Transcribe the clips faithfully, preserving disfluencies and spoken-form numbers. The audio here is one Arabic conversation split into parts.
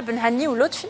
نحب نهنيو لطفي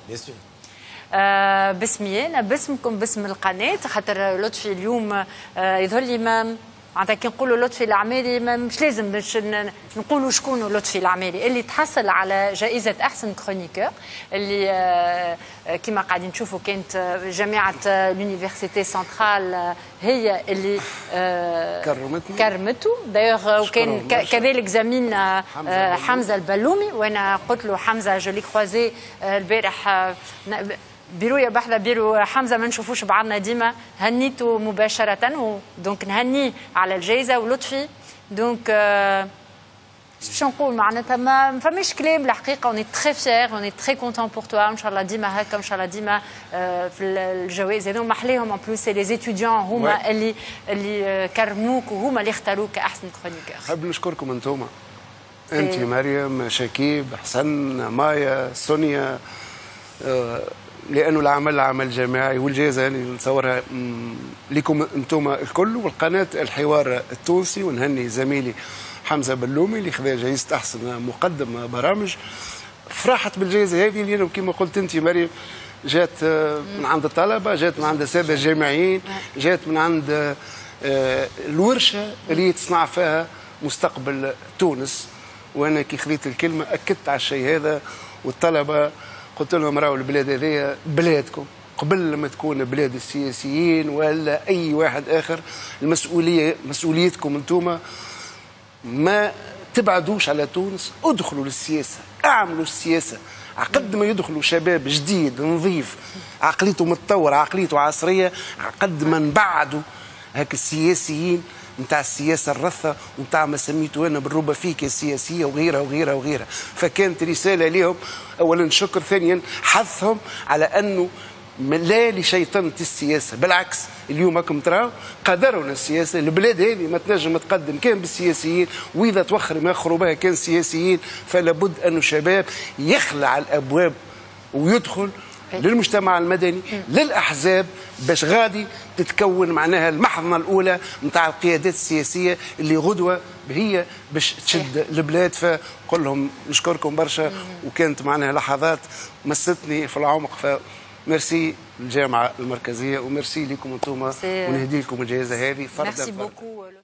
آه باسمي انا باسمكم باسم القناه، خاطر لطفي اليوم آه يظهر لي ما معناتها كي نقولوا لطفي العمالي مش لازم باش نقولوا شكون لطفي العمالي اللي تحصل على جائزه احسن كرونيكور، اللي آه كما قاعدين نشوفوا كانت جامعه لونيفرسيتي سنترال هي اللي آه كرمته كرمته دايوغ، وكان كذلك زميلنا آه حمزه البلومي، وانا قلت له حمزه جولي كروزي آه البارح آه بيرويا بحذا بيرو حمزه ما نشوفوش بعضنا ديما، هنيته مباشره دونك نهنيه على الجائزه ولطفي دونك آه باش نقول معناتها ما فماش كلام الحقيقه، اوني تري فيير اوني تري كونتون بور توا، ان شاء الله ديما هكا، ان شاء الله ديما آه في الجوائز هذو محليهم ان بلوس سي لي زيتيديون هما اللي اللي كرموك وهما اللي اختاروك كاحسن كرونيكور. نحب نشكركم انتوما، انت مريم، شكيب، حسن، مايا، سونيا، آه لانه العمل عمل جماعي، والجائزه يعني نصورها لكم انتم الكل والقناه الحوار التونسي، ونهني زميلي حمزه بلومي اللي خذا جائزه احسن مقدم برامج. فرحت بالجائزه هذه لانه كما قلت انت مريم جات من عند الطلبه، جات من عند الساده الجامعيين، جات من عند الورشه اللي تصنع فيها مستقبل تونس، وانا كي خذيت الكلمه اكدت على الشيء هذا، والطلبه قلت لهم راهو البلاد هذيا بلادكم، قبل ما تكون بلاد السياسيين ولا اي واحد اخر، المسؤوليه مسؤوليتكم انتم، ما تبعدوش على تونس، ادخلوا للسياسه، اعملوا السياسه، عقد ما يدخلوا شباب جديد نظيف عقليته متطوره عقليته عصريه، عقد ما نبعدوا هاك السياسيين نتاع السياسه الرثه ونتاع ما سميته انا بالربا فيك السياسيه وغيرها وغيرها وغيرها. فكانت رساله لهم، اولا شكر، ثانيا حثهم على انه لا لشيطنه السياسه، بالعكس اليوم راكم تراو قدرنا السياسه، البلاد هذه ما تنجم تقدم كان بالسياسيين، واذا توخر ما يخروا بها كان سياسيين، فلا بد انه شباب يخلع الابواب ويدخل للمجتمع المدني للاحزاب باش غادي تتكون معناها المحضنه الاولى نتاع القيادات السياسيه اللي غدوه هي باش تشد البلاد. فقول لهم نشكركم برشا، وكانت معناها لحظات مستني في العمق، فميرسي الجامعه المركزيه وميرسي لكم انتم، ونهدي لكم الجائزه هذه فردا.